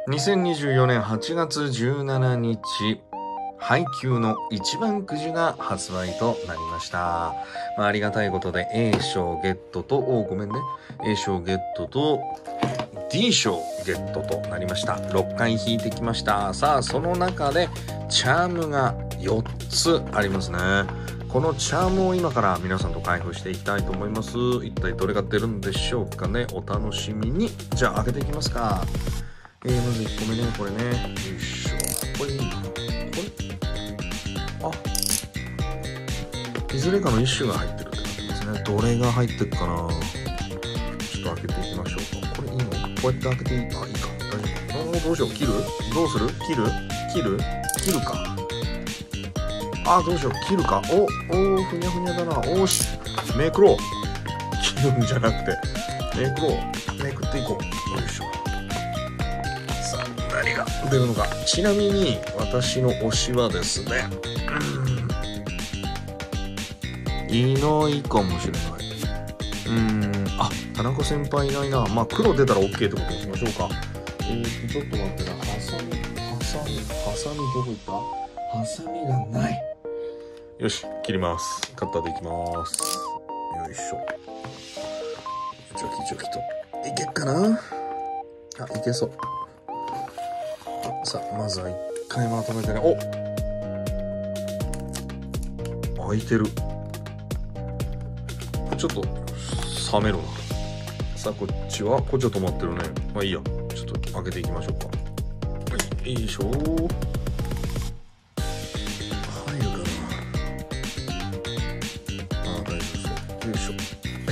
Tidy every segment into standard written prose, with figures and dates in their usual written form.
2024年8月17日、配給の一番くじが発売となりました。ありがたいことで A 賞ゲットと、ごめんね。A 賞ゲットと D 賞ゲットとなりました。6回引いてきました。さあ、その中でチャームが4つありますね。このチャームを今から皆さんと開封していきたいと思います。一体どれが出るんでしょうかね。お楽しみに。じゃあ開けていきますか。まず1個目ね、これね。よいしょ。これいいの？これ？いずれかの一種が入ってるって感じですね。どれが入ってるかな？ちょっと開けていきましょうか。これいいの？こうやって開けていい？いいか。大丈夫。どうしよう。切る？どうする？切るか。どうしよう。切るか。ふにゃふにゃだな。し、めくろう。切るんじゃなくて、めくろう。めくっていこう。よいしょ。さあ、何が出るのか。ちなみに、私の推しはですね、いないかもしれない。田中先輩いないな。黒出たら OK ってことにしましょうか。ちょっと待ってな。ハサミどこ行った？ハサミがない。よし、切ります。カッターでいきます。よいしょ。ジョキと。いけっかな？いけそう。さあ、まずは一回まとめてね。開いてる。ちょっと冷めるな。さあ、こっちは止まってるね。いいや。ちょっと開けていきましょうか。よいしょ。入るかな。大丈夫そう。よいしょ。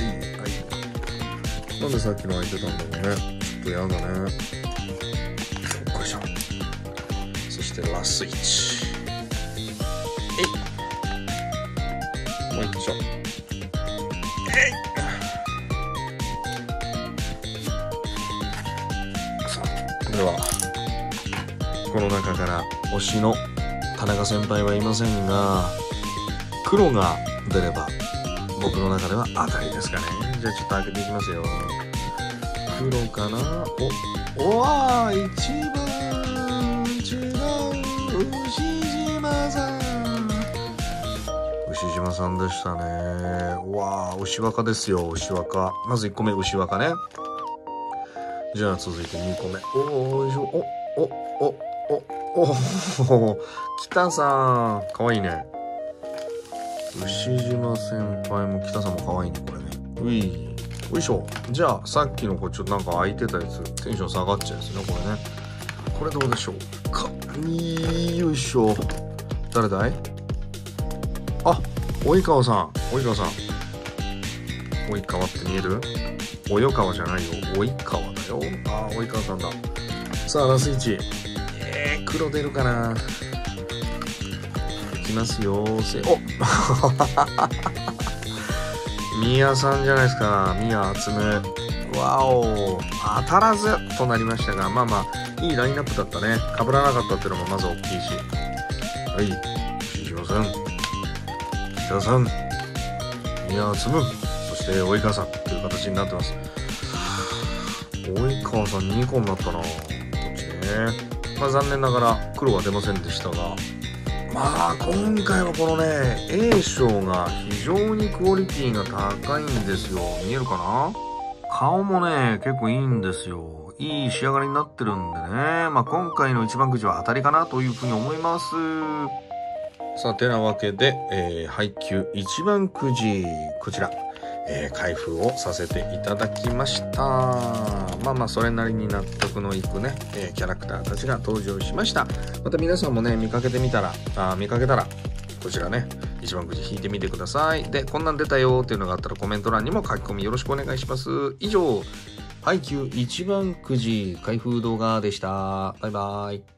なんでさっきの開いてたんだろうね。ちょっとやだね。よいしょ。そしてラスイッチ。もう一丁。ではこの中から推しの田中先輩はいませんが、黒が出れば僕の中では当たりですかね。じゃあちょっと開けていきますよ。黒かな。一番違う牛島さん。牛島さんでしたね。牛若ですよ。牛若。まず1個目牛若ね。じゃあ続いて2個目。北さんかわいいね。牛島先輩も北さんもかわいいね、これね。よいしょ。じゃあさっきのちょっとなんか開いてたやつ、テンション下がっちゃうやつね、これね。これどうでしょうか。よいしょ。誰だい？及川さん。及川って見える？及川じゃないよ。及川だよ。及川さんだ。さあ、ラス1。黒出るかな。いきますよ。ミヤさんじゃないですか。ミヤ集め。当たらずとなりましたが、いいラインナップだったね。被らなかったっていうのもまず大きいし。牛島さん、北さん、ミヤ集む。そして及川さんという形になってます。及川さん2個になったな。こっちね。残念ながら黒は出ませんでしたが、今回はこのね A 賞が非常にクオリティが高いんですよ。見えるかな。顔もね結構いいんですよ。いい仕上がりになってるんでね、今回の一番くじは当たりかなというふうに思います。さあ、てなわけで、配給一番くじ、こちら開封をさせていただきました。それなりに納得のいくね、キャラクターたちが登場しました。また皆さんもね、見かけたら、こちらね、一番くじ引いてみてください。で、こんなん出たよっていうのがあったらコメント欄にも書き込みよろしくお願いします。以上、配給一番くじ開封動画でした。バイバイ。